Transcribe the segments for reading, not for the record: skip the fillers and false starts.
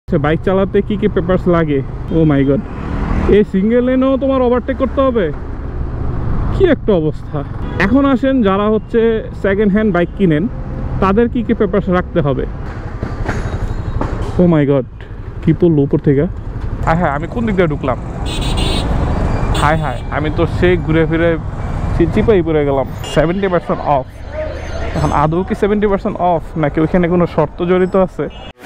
Bike চালাতে কি কি পেপারস লাগে? ও মাই গড, এই সিঙ্গেল লেনেও তোমার ওভারটেক করতে হবে, কি একটা অবস্থা। এখন আসেন যারা হচ্ছে সেকেন্ড হ্যান্ড বাইক কিনেন তাদের কি কি পেপারস রাখতে হবে। ও মাই গড, কি পড়লো উপর থেকে? হ্যাঁ আমি কোন দিক দিয়ে ঢুকলাম? হায় আমি তো সেই ঘুরে ফিরে চিপাই পড়ে গেলাম। 70% অফ। এখন আদৌ কি 70% অফ নাকি ওইখানে কোনো শর্ত জড়িত আছে?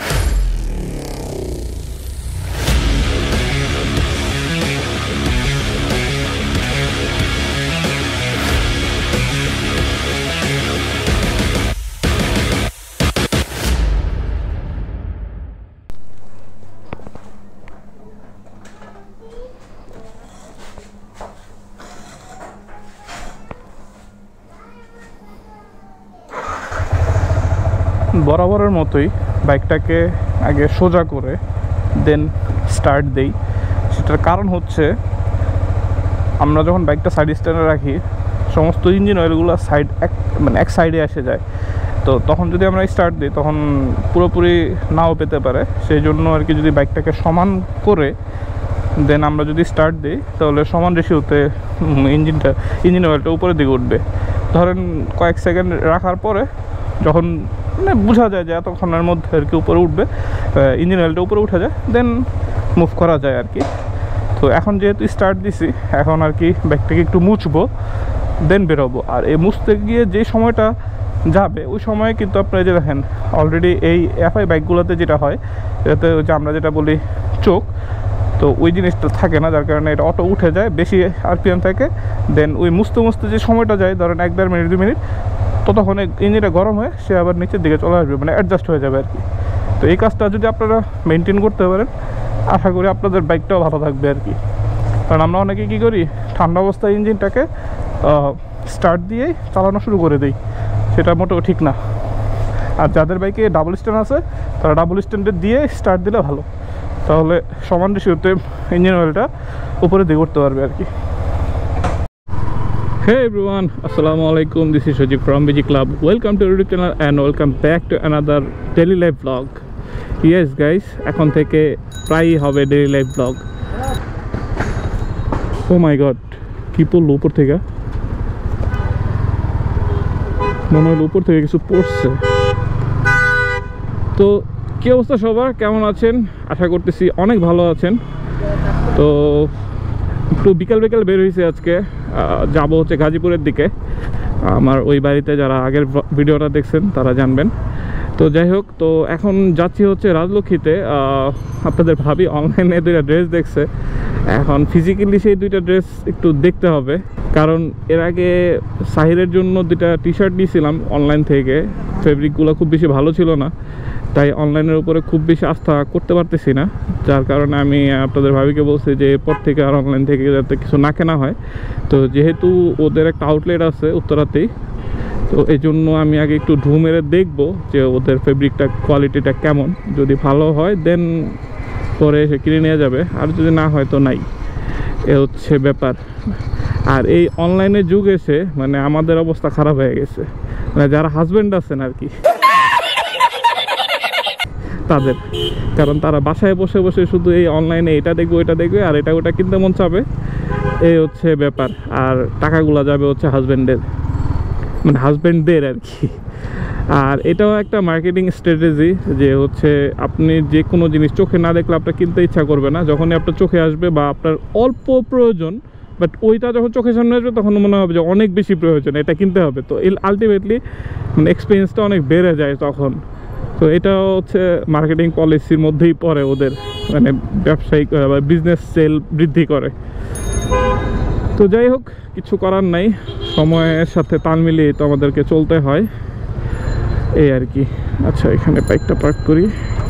বরাবরের মতোই বাইকটাকে আগে সোজা করে দেন স্টার্ট দেই। সেটার কারণ হচ্ছে আমরা যখন বাইকটা সাইড স্ট্যান্ডে রাখি সমস্ত ইঞ্জিন অয়েলগুলো এক সাইডে এসে যায়। তো তখন যদি আমরা স্টার্ট দিই তখন পুরোপুরি নাও পেতে পারে। সেই জন্য আর কি যদি বাইকটাকে সমান করে দেন আমরা যদি স্টার্ট দিই তাহলে সমান রেশিওতে ইঞ্জিন অয়েলটা উপরের দিকে উঠবে। ধরেন কয়েক সেকেন্ড রাখার পরে যখন বোঝা যায় যে এতক্ষণের মধ্যে আর কি উপরে উঠবে, ইঞ্জিন অয়েলটা উপরে উঠে যায়, দেন মুভ করা যায় আর কি। তো এখন যেহেতু স্টার্ট দিছি এখন আর কি বাইকটাকে একটু মুছবো দেন বেরোবো। আর এই মুছতে গিয়ে যে সময়টা যাবে ওই সময়ে কিন্তু আপনারা যে দেখেন অলরেডি এই এফআই বাইকগুলোতে যেটা হয় এটাতে যে আমরা যেটা বলি চোখ, তো ওই জিনিসটা থাকে না, যার কারণে এটা অটো উঠে যায়, বেশি আরপিএম থাকে। দেন ওই মুছতে যে সময়টা যায় ধরেন 1-1.5 মিনিট 2 মিনিট, ততক্ষণ ইঞ্জিনটা গরম হয়ে সে আবার নিচের দিকে চলে আসবে, মানে অ্যাডজাস্ট হয়ে যাবে আর কি। তো এই কাজটা যদি আপনারা মেনটেন করতে পারেন আশা করি আপনাদের বাইকটাও ভালো থাকবে আর কি। কারণ আমরা অনেকে কী করি ঠান্ডা অবস্থায় ইঞ্জিনটাকে স্টার্ট দিয়েই চালানো শুরু করে দিই, সেটা মোটেও ঠিক না। আর যাদের বাইকে ডাবল স্ট্যান্ড আছে তারা ডাবল স্ট্যান্ডে দিয়ে স্টার্ট দিলে ভালো, তাহলে সমান রেশিওতে ইঞ্জিন অয়েলটা উপরে দিয়ে করতে পারবে আর কি। Hey everyone, Assalamu alaikum. This is Shajib from BG Club. Welcome to our YouTube channel and welcome back to another daily life vlog. Yes guys, এখন থেকে প্রায়ই হবে daily life vlog. Oh my god, কি পড়লো উপর থেকে? মনে হলো উপর থেকে কিছু পড়ছে। তো কি অবস্থা সবার, কেমন আছেন? আশা করতেছি অনেক ভালো আছেন। তো একটু বিকাল বের হয়েছে আজকে, যাব হচ্ছে গাজীপুরের দিকে। আমার ওই বাড়িতে যারা আগের ভিডিওটা দেখছেন তারা জানবেন। তো যাই হোক, তো এখন যাচ্ছি হচ্ছে রাজলক্ষ্মীতে। আপনাদের ভাবি অনলাইনে 2টা ড্রেস দেখছে, এখন ফিজিক্যালি সেই 2টা ড্রেস একটু দেখতে হবে। কারণ এর আগে সাহিরের জন্য 2টা টি শার্ট নিয়েছিলাম অনলাইন থেকে, ফেব্রিকগুলো খুব বেশি ভালো ছিল না, তাই অনলাইনের উপরে খুব বেশি আস্থা করতে পারতেছি না। যার কারণে আমি আপনাদের ভাবিকে বলছি যে এরপর থেকে আর অনলাইন থেকে যাতে কিছু না কেনা হয়। তো যেহেতু ওদের একটা আউটলেট আছে উত্তরাতেই, তো এই জন্য আমি আগে একটু ঢু মেরে দেখবো যে ওদের ফেব্রিকটা কোয়ালিটিটা কেমন। যদি ভালো হয় দেন পরে এসে কিনে নিয়ে যাবে, আর যদি না হয় তো নাই। এ হচ্ছে ব্যাপার। আর এই অনলাইনের যুগ এসে মানে আমাদের অবস্থা খারাপ হয়ে গেছে, মানে যারা হাজব্যান্ড আছেন আর কি তাদের, কারণ তারা বাসায় বসে বসে শুধু এই অনলাইনে এটা দেখবে ওইটা দেখবে আর এটা ওটা কিনতে মন চাবে, এই হচ্ছে ব্যাপার। আর টাকাগুলো যাবে হচ্ছে হাজব্যান্ডদের আর কি। আর এটাও একটা মার্কেটিং স্ট্র্যাটেজি যে হচ্ছে আপনি যে কোনো জিনিস চোখে না দেখলে আপনার কিনতে ইচ্ছা করবে না, যখনই আপনার চোখে আসবে বা আপনার অল্প প্রয়োজন বাট ওইটা যখন চোখের সামনে আসবে তখন মনে হবে যে অনেক বেশি প্রয়োজন, এটা কিনতে হবে। তো আলটিমেটলি মানে এক্সপেরিয়েন্সটা অনেক বেড়ে যায় তখন। তো এটা হচ্ছে মার্কেটিং পলিসির মধ্যেই পড়ে ওদের, মানে ব্যবসায়িক বা বিজনেস সেল বৃদ্ধি করে। তো যাই হোক, কিছু করার নাই, সময়ের সাথে তাল মিলিয়ে তো আমাদেরকে চলতে হয়, এই আর কি। আচ্ছা, এখানে বাইকটা পার্ক করি।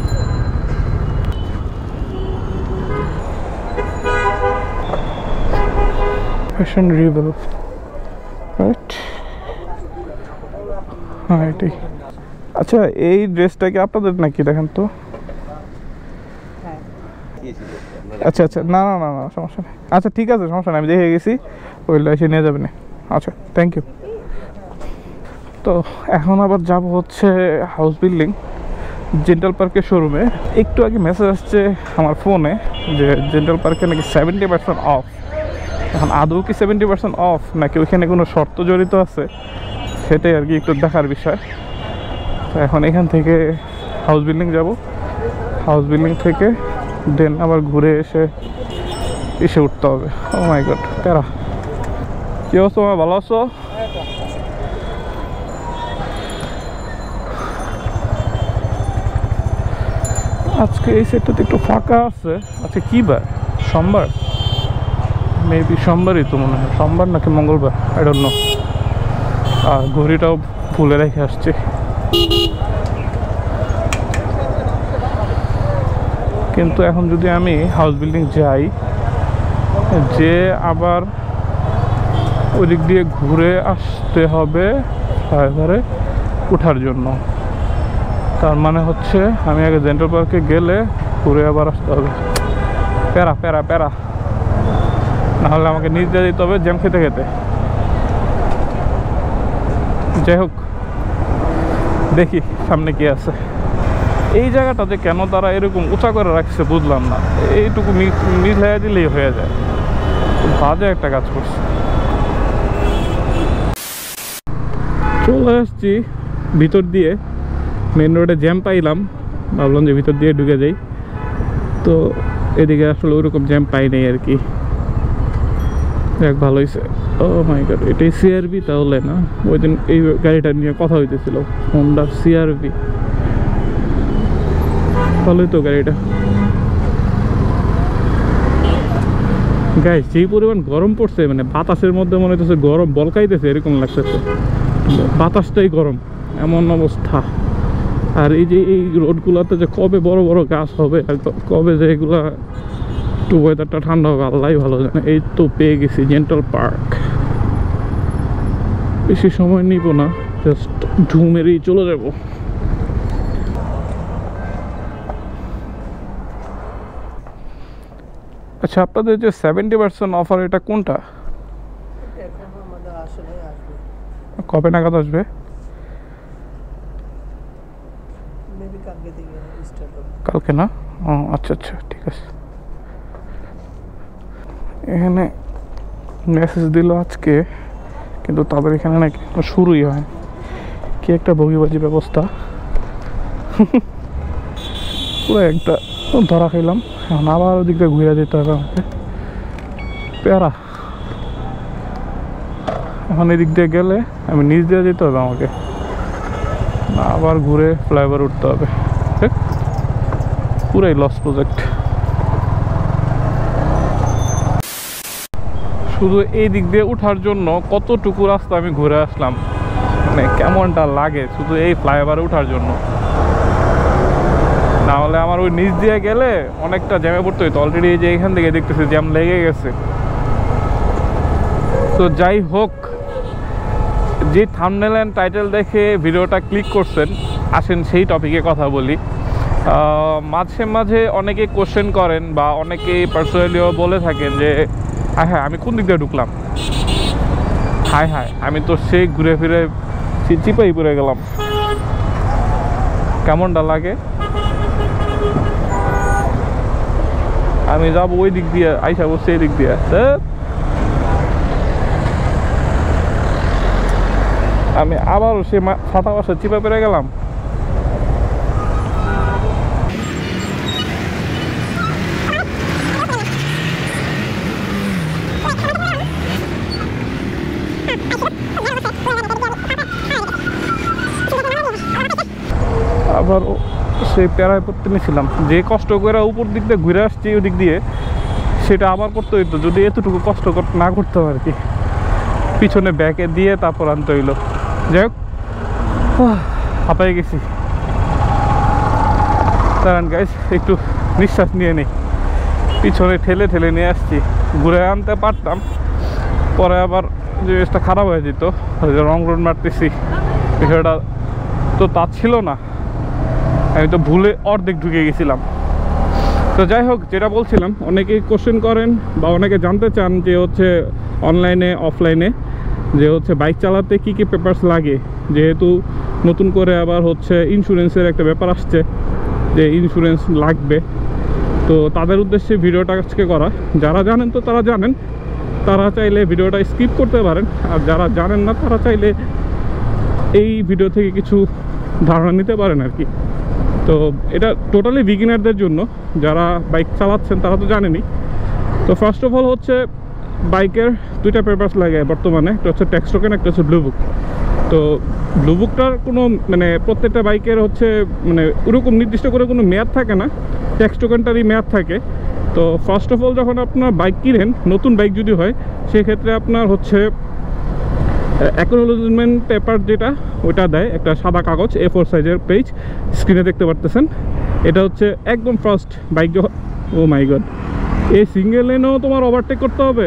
Fashion rebel, right? হ্যাঁ এটাই। আচ্ছা, এই ড্রেসটা কি আপনাদের নাকি? দেখেন তো। আচ্ছা আচ্ছা, না না না না সমস্যা নেই। আচ্ছা ঠিক আছে, সমস্যা নেই, আমি দেখে গেছি, ওইটা এসে নিয়ে যাবেন। আচ্ছা, থ্যাংক ইউ। তো এখন আবার যাব হচ্ছে হাউস বিল্ডিং, জেন্টাল পার্কের শোরুমে। একটু আগে মেসেজ আসছে আমার ফোনে যে জেন্টাল পার্কে নাকি 70% অফ। এখন আদৌ কি 70% অফ নাকি ওইখানে কোনো শর্ত জড়িত আছে, সেটাই আর কি একটু দেখার বিষয়। তো এখন এখান থেকে হাউস বিল্ডিং যাব, হাউস বিল্ডিং থেকে দেন আবার ঘুরে এসে উঠতে হবে। ও মাই গড, প্যারা। কি অবস্থা, ভালো আছো? আজকে এই সেটটাতে একটু ফাঁকা আছে। আচ্ছা কি বার? সোমবার, মেবি সোমবারই তো মনে হয়, সোমবার নাকি মঙ্গলবার, আই ডোন্ট নো। আর ঘড়িটাও ভুলে রেখে আসছি। কিন্তু এখন যদি আমি হাউস বিল্ডিং যাই, যে আবার ওই দিক দিয়ে ঘুরে আসতে হবে ফ্লাইওভারে ওঠার জন্য। তার মানে হচ্ছে আমি আগে জেন্টাল পার্কে গেলে ঘুরে আবার আসতে হবে। প্যারা প্যারা প্যারা, নাহলে আমাকে নিচ দিয়ে দিতে হবে জ্যাম খেতে খেতে। যাই হোক, দেখি সামনে কি আছে। এই জায়গাটাতে কেন তারা এরকম উঁচা করে রাখছে বুঝলাম না। এইটুকু মিলাইয়া দিলেই হয়ে যায়। বাজে একটা কাজ করছে। চলে আসছি ভিতর দিয়ে, মেন রোডে জ্যাম পাইলাম, ভাবলাম যে ভিতর দিয়ে ঢুকে যাই। তো এদিকে আসলে ওইরকম জ্যাম পাই নাই আর কি। দেখ ভালো হয়েছে। ও মাই গড, এটাই সিআরভি তাহলে না? ওই দিন এই গাড়িটা নিয়ে কথা হইতেছিল, হোন্ডা সিআরভি। ভালোই তো গাড়িটা। গাইস, যেই পরিমাণ গরম পড়ছে, মানে বাতাসের মধ্যে মনে হচ্ছে গরম বলকাইতেছে, এরকম লাগতেছে। বাতাসটাই গরম, এমন অবস্থা। আর এই যে এই রোডগুলোতে যে কবে বড় বড় গাছ হবে, আর কবে যে এগুলা একটু ওয়েদারটা ঠান্ডা হবে, আল্লাহ ভালো জানে। এই তো পেয়ে গেছি জেন্টাল পার্ক। বেশি সময় নিব না, জাস্ট ঝুমেরেই চলে যাব। আচ্ছা, আপনাদের যে 70% অফার, এটা কোনটা? কবে নাগাদ আসবে? কালকে না? ও আচ্ছা আচ্ছা, ঠিক আছে। এখানে মেসেজ দিল আজকে, কিন্তু তাদের এখানে নাকি শুরুই হয়। কি একটা বগিবাজি ব্যবস্থা, পুরো একটা ধরা খাইলাম। এখন আবার ওদিক দিয়ে ঘুরে যেতে হবে আমাকে, প্যারা। এখন এদিক দিয়ে গেলে আমি নিচ দিয়ে যেতে হবে আমাকে, আবার ঘুরে ফ্লাইওভার উঠতে হবে। পুরাই লস প্রজেক্ট। শুধু এই দিক দিয়ে উঠার জন্য কতটুকু রাস্তা আমি ঘুরে আসলাম, মানে কেমনটা লাগে শুধু এই ফ্লাইওভারে উঠার জন্য। না হলে আমার ওই নিচ দিয়ে গেলে অনেকটা জ্যামে পড়তে হইতো। অলরেডি এই যে এখান থেকে দেখতেছি জ্যাম লেগে গেছে। তো যাই হোক, যে থাম্বনেল এন্ড টাইটেল দেখে ভিডিওটা ক্লিক করছেন, আসেন সেই টপিকে কথা বলি। মাঝে মাঝে অনেকে কোশ্চেন করেন বা অনেকেই পার্সোনালিও বলে থাকেন যে হ্যাঁ আমি কোন দিক দিয়ে ঢুকলাম, হায় হায় আমি তো সেই ঘুরে ফিরে চিপাই পড়ে গেলাম। কেমনটা লাগে? আমি যাবো ওই দিক দিয়ে, আইসা বসছে এই দিক দিয়ে, আমি আবারও সে ফাটা বাসা চিপা পেরে গেলাম। আবার সেই প্যারায় পড়তে নিয়েছিলাম, যে কষ্ট করে উপর দিক দিয়ে ঘুরে আসছি ওই দিক দিয়ে, সেটা আবার করতে হইতো যদি এতটুকু কষ্ট না করতে আর কি। পিছনে ব্যাকে দিয়ে তারপর আনতে হইলো। যাই হোক, হাঁপাই গেছি। দাঁড়ান গাইস, একটু নিঃশ্বাস নিয়ে নিই। পিছনে ঠেলে ঠেলে নিয়ে আসছি, ঘুরে আনতে পারতাম, পরে আবার জিনিসটা খারাপ হয়ে যেত। রং রোড মারতেছি, বিষয়টা তো তা ছিল না, আমি তো ভুলে অর্ধেক ঢুকে গেছিলাম। তো যাই হোক, যেটা বলছিলাম, অনেকেই কোশ্চেন করেন বা অনেকে জানতে চান যে হচ্ছে অনলাইনে অফলাইনে যে হচ্ছে বাইক চালাতে কি কি পেপারস লাগে। যেহেতু নতুন করে আবার হচ্ছে ইন্স্যুরেন্সের একটা ব্যাপার আসছে যে ইন্স্যুরেন্স লাগবে। তো তাদের উদ্দেশ্যে ভিডিওটা আজকে করা। যারা জানেন তো তারা জানেন, তারা চাইলে ভিডিওটা স্কিপ করতে পারেন, আর যারা জানেন না তারা চাইলে এই ভিডিও থেকে কিছু ধারণা নিতে পারেন আর কি। তো এটা টোটালি বিগিনারদের জন্য, যারা বাইক চালাচ্ছেন তারা তো জানেনই। তো ফার্স্ট অফ অল হচ্ছে বাইকের দুইটা পেপারস লাগে বর্তমানে, একটা হচ্ছে ট্যাক্স টোকেন, একটা হচ্ছে ব্লু বুক। তো ব্লু বুকটার কোনো মানে প্রত্যেকটা বাইকের হচ্ছে মানে ওরকম নির্দিষ্ট করে কোনো মেয়াদ থাকে না, ট্যাক্স টোকেনটারই মেয়াদ থাকে। তো ফার্স্ট অফ অল যখন আপনার বাইক কিনেন, নতুন বাইক যদি হয়, সেক্ষেত্রে আপনার হচ্ছে অ্যাকনোলেজমেন্ট পেপার যেটা ওটা দেয়, একটা সাদা কাগজ A4 সাইজের পেজ, স্ক্রিনে দেখতে পারতেছেন। এটা হচ্ছে একদম ফার্স্ট বাইক যখন, ও মাই গড, এই সিঙ্গেল লেনেও তোমার ওভারটেক করতে হবে,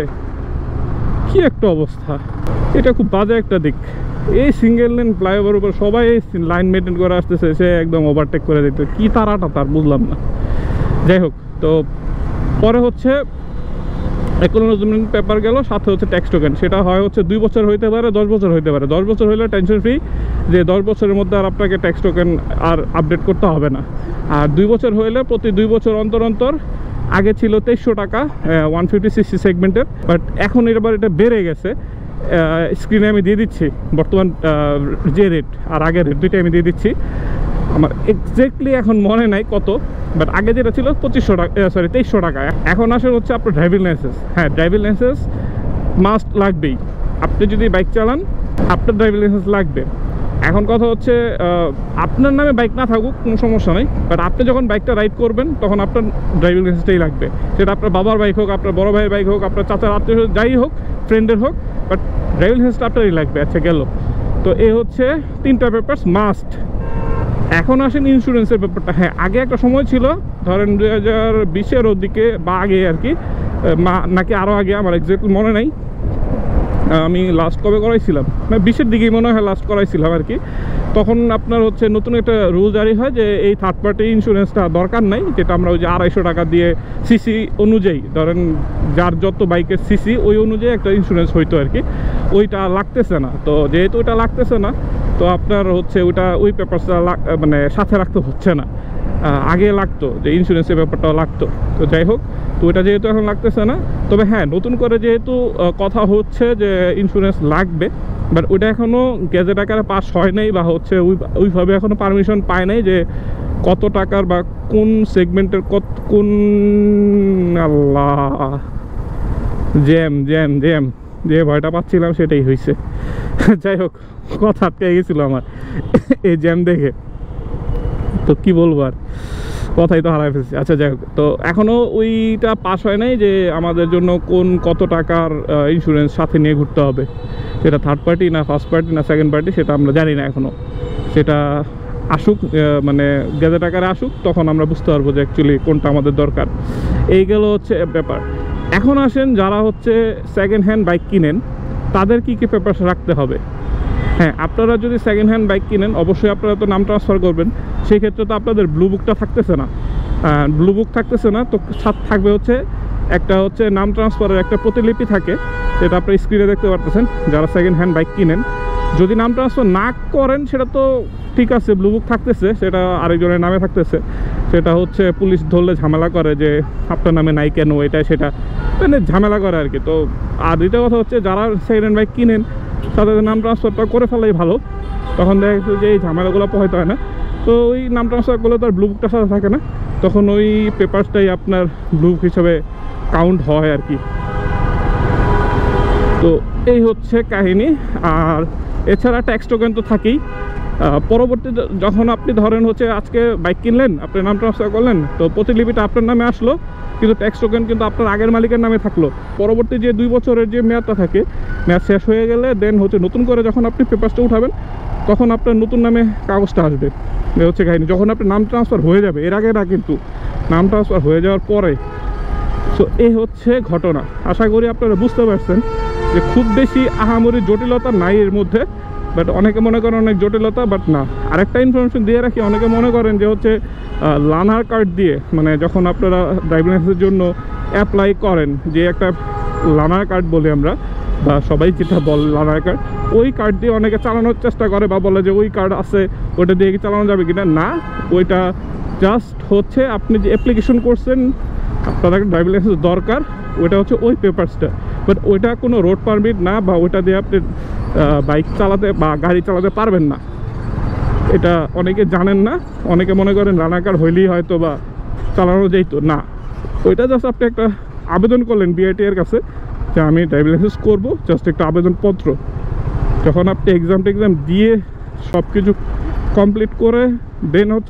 কি একটা অবস্থা! এটা খুব বাজে একটা দিক। এই সিঙ্গেল লেন ফ্লাইওভার উপর সবাই লাইন মেনটেন করে আসতেছে, সে একদম ওভারটেক করে দিতে, কি তারাটা তার বুঝলাম না। যাই হোক, তো পরে হচ্ছে অ্যাকনোলেজমেন্ট পেপার গেল, সাথে হচ্ছে ট্যাক্স টোকেন। সেটা হয় হচ্ছে 2 বছর হইতে পারে, 10 বছর হইতে পারে। 10 বছর হইলে টেনশন ফ্রি, যে 10 বছরের মধ্যে আর আপনাকে ট্যাক্স টোকেন আর আপডেট করতে হবে না। আর 2 বছর হইলে প্রতি 2 বছর অন্তর অন্তর, আগে ছিল 2300 টাকা 150cc সেগমেন্টের, বাট এখন এবার এটা বেড়ে গেছে। স্ক্রিনে আমি দিয়ে দিচ্ছি বর্তমান যে রেট আর আগের রেট দুইটা আমি দিয়ে দিচ্ছি। আমার এক্স্যাক্টলি এখন মনে নাই কত, বাট আগে যেটা ছিল 2500 টাকা, সরি 2300 টাকা। এখন আসলে হচ্ছে আপনার ড্রাইভিং লাইসেন্স। হ্যাঁ, ড্রাইভিং লাইসেন্স মাস্ট লাগবেই। আপনি যদি বাইক চালান, আপনার ড্রাইভিং লাইসেন্স লাগবে। এখন কথা হচ্ছে আপনার নামে বাইক না থাকুক কোনো সমস্যা নেই, বাট আপনি যখন বাইকটা রাইড করবেন তখন আপনার ড্রাইভিং লাইসেন্সটাই লাগবে। সেটা আপনার বাবার বাইক হোক, আপনার বড় ভাইয়ের বাইক হোক, আপনার চাচার আত্মীয় যাই হোক, ফ্রেন্ডের হোক, বাট ড্রাইভিং লাইসেন্সটা আপনারই লাগবে। আচ্ছা, গেল। তো এই হচ্ছে 3টা পেপারস মাস্ট। এখন আসেন ইন্স্যুরেন্সের ব্যাপারটা। হ্যাঁ, আগে একটা সময় ছিল, ধরেন 2020-এর ওদিকে বা আগে আর কি, নাকি আরও আগে, আমার এক্স্যাক্টলি মনে নাই। আমি লাস্ট কবে করাইছিলাম, মানে 20-এর দিকেই মনে হয় লাস্ট করাইছিলাম আর কি। তখন আপনার হচ্ছে নতুন একটা রুল জারি হয় যে এই থার্ড পার্টি ইন্স্যুরেন্সটা দরকার নাই, যেটা আমরা ওই যে 250 টাকা দিয়ে সিসি অনুযায়ী, ধরেন যার যত বাইকের সিসি ওই অনুযায়ী একটা ইন্স্যুরেন্স হইতো আর কি, ওইটা লাগতেছে না। তো যেহেতু ওইটা লাগতেছে না, তো আপনার হচ্ছে ওই পেপারসটা মানে সাথে রাখতে হচ্ছে না। আগে লাগতো, যে ইন্স্যুরেন্সের ব্যাপারটাও লাগতো। তো যাই হোক, তো ওইটা যেহেতু এখন লাগতেছে না, তবে হ্যাঁ, নতুন করে যেহেতু কথা হচ্ছে যে ইন্স্যুরেন্স লাগবে, বাট ওইটা এখনও গেজেট আকারে পাস হয় নাই, বা হচ্ছে ওইভাবে এখনও পারমিশন পায় নাই যে কত টাকার বা কোন সেগমেন্টের কোন আল্লাহ জ্যাম জ্যাম জ্যাম যে ভয়টা পাচ্ছিলাম সেটাই হয়েছে। যাই হোক, কথা আটকে গেছিলো আমার এই জ্যাম দেখে, তো কি বলবো আর, কথাই তো হারাই ফেলছি। আচ্ছা, যাই হোক, তো এখনও ওইটা পাস হয় নাই যে আমাদের জন্য কত টাকার ইন্স্যুরেন্স সাথে নিয়ে ঘুরতে হবে। সেটা থার্ড পার্টি না ফার্স্ট পার্টি না সেকেন্ড পার্টি, সেটা আমরা জানি না এখনও। সেটা আসুক, মানে গেজেট আকারে আসুক, তখন আমরা বুঝতে পারবো যে অ্যাকচুয়ালি কোনটা আমাদের দরকার। এই গেল হচ্ছে ব্যাপার। এখন আসেন, যারা হচ্ছে সেকেন্ড হ্যান্ড বাইক কিনেন, তাদের কী কী পেপারস রাখতে হবে। হ্যাঁ, আপনারা যদি সেকেন্ড হ্যান্ড বাইক কিনেন, অবশ্যই আপনারা তো নাম ট্রান্সফার করবেন। সেই ক্ষেত্রে তো আপনাদের ব্লু বুকটা থাকতেছে না, ব্লু বুক থাকতেছে না, তো সাথে থাকবে হচ্ছে একটা হচ্ছে নাম ট্রান্সফারের একটা প্রতিলিপি থাকে, যেটা আপনি স্ক্রিনে দেখতে পারতেছেন। যারা সেকেন্ড হ্যান্ড বাইক কিনেন, যদি নাম ট্রান্সফার না করেন সেটা তো ঠিক আছে, ব্লু বুক থাকতেছে, সেটা আরেকজনের নামে থাকতেছে। সেটা হচ্ছে পুলিশ ধরলে ঝামেলা করে যে আপনার নামে নাই কেন, এটা সেটা মানে ঝামেলা করে আর কি। তো আর দ্বিতীয় কথা হচ্ছে, যারা সেকেন্ড হ্যান্ড বাইক কিনেন তাদের নাম ট্রান্সফারটা করে ফেলাই ভালো, তখন দেখা যাচ্ছে যে এই ঝামেলাগুলো পোহাইতে হয় না। তো ওই নাম ট্রান্সফার করলে তো আর ব্লু বুকটার সাথে থাকে না, তখন ওই পেপারসটাই আপনার ব্লু বুক হিসাবে কাউন্ট হয় আর কি। তো এই হচ্ছে কাহিনী। আর এছাড়া ট্যাক্স টোকেন তো থাকেই। পরবর্তীতে যখন আপনি ধরেন হচ্ছে আজকে বাইক কিনলেন, আপনি নাম ট্রান্সফার করলেন, তো প্রতিলিপিটা আপনার নামে আসলো, কিন্তু ট্যাক্স টোকেন কিন্তু আপনার আগের মালিকের নামে থাকলো। পরবর্তী যে 2 বছরের যে মেয়াদটা থাকে, মেয়াদ শেষ হয়ে গেলে দেন হচ্ছে নতুন করে যখন আপনি পেপারসটা উঠাবেন, তখন আপনার নতুন নামে কাগজটা আসবে। এ হচ্ছে কাহিনী। যখন আপনার নাম ট্রান্সফার হয়ে যাবে, এর আগে না কিন্তু, নাম ট্রান্সফার হয়ে যাওয়ার পরে। সো এই হচ্ছে ঘটনা। আশা করি আপনারা বুঝতে পারছেন যে খুব বেশি আহামরি জটিলতা নাই এর মধ্যে, বাট অনেকে মনে করেন অনেক জটিলতা, বাট না। আরেকটা ইনফরমেশন দিয়ে রাখি, অনেকে মনে করেন যে হচ্ছে লার্নার কার্ড দিয়ে, মানে যখন আপনারা ড্রাইভিং লাইসেন্সের জন্য অ্যাপ্লাই করেন, যে একটা লার্নার কার্ড বলি আমরা, বা সবাই যেটা বলে লার্নার কার্ড, ওই কার্ড দিয়ে অনেকে চালানোর চেষ্টা করে বা বলে যে ওই কার্ড আছে ওইটা দিয়ে কি চালানো যাবে কিনা। না, ওইটা জাস্ট হচ্ছে আপনি যে অ্যাপ্লিকেশন করছেন আপনার একটা ড্রাইভিং লাইসেন্স দরকার, ওইটা হচ্ছে ওই পেপারসটা। বাট ওইটা কোনো রোড পারমিট না, বা ওইটা দিয়ে আপনি বাইক চালাতে বা গাড়ি চালাতে পারবেন না। এটা অনেকে জানেন না, অনেকে মনে করেন রানার কার্ড হইলেই হয়তো বা চালানো যেত না। ওইটা জাস্ট আপনি একটা আবেদন করলেন বিআরটি এর কাছে যে আমি ড্রাইভিং লাইসেন্স করবো, জাস্ট একটা আবেদনপত্র। যখন আপনি এক্সাম দিয়ে সব কিছু কমপ্লিট করে দেন হচ্ছে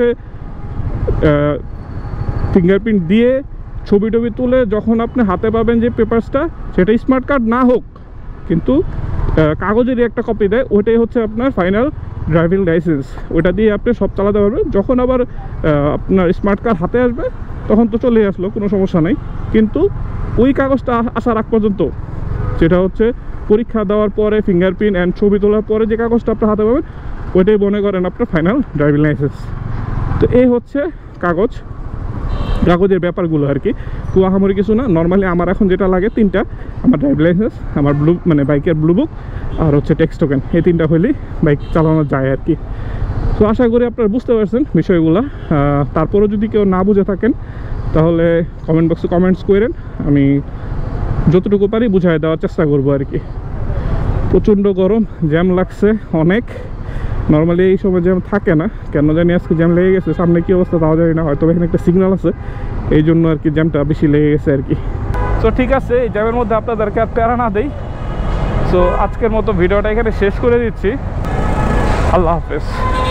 ফিঙ্গারপ্রিন্ট দিয়ে ছবি টবি তুলে যখন আপনি হাতে পাবেন যে পেপারসটা, সেটা স্মার্ট কার্ড না হোক কিন্তু কাগজেরই একটা কপি দেয়, ওইটাই হচ্ছে আপনার ফাইনাল ড্রাইভিং লাইসেন্স। ওইটা দিয়ে আপনি সব চালাতে পারবেন। যখন আবার আপনার স্মার্ট কার্ড হাতে আসবে তখন তো চলেই আসলো, কোনো সমস্যা নেই। কিন্তু ওই কাগজটা আসার আগ পর্যন্ত, যেটা হচ্ছে পরীক্ষা দেওয়ার পরে ফিঙ্গারপ্রিন্ট অ্যান্ড ছবি তোলার পরে যে কাগজটা আপনার হাতে পাবেন, ওইটাই মনে করেন আপনার ফাইনাল ড্রাইভিং লাইসেন্স। তো এই হচ্ছে কাগজের ব্যাপারগুলো আর কি, খুব আহামরি কিছু না। নর্মালি আমার এখন যেটা লাগে তিনটা, আমার ড্রাইভিং লাইসেন্স, আমার বাইকের ব্লু বুক, আর হচ্ছে ট্যাক্স টোকেন। এই তিনটা হলেই বাইক চালানো যায় আর কি। তো আশা করি আপনারা বুঝতে পারছেন বিষয়গুলো। তারপরেও যদি কেউ না বুঝে থাকেন তাহলে কমেন্ট বক্সে কমেন্টস করেন, আমি যতটুকু পারি বুঝাই দেওয়ার চেষ্টা করবো আর কি। প্রচণ্ড গরম, জ্যাম লাগছে অনেক। নর্মালি এই সময় জ্যাম থাকে না, কেন জানি আজকে জ্যাম লেগে গেছে। সামনে কী অবস্থা তাও জানি না, হয়তো এখানে একটা সিগন্যাল আছে, এই জন্য আর কি জ্যামটা বেশি লেগে গেছে আর কি। তো ঠিক আছে, এই জ্যামের মধ্যে আপনাদেরকে আর প্যারা না দেই। সো আজকের মতো ভিডিওটা এখানে শেষ করে দিচ্ছি। আল্লাহ হাফেজ।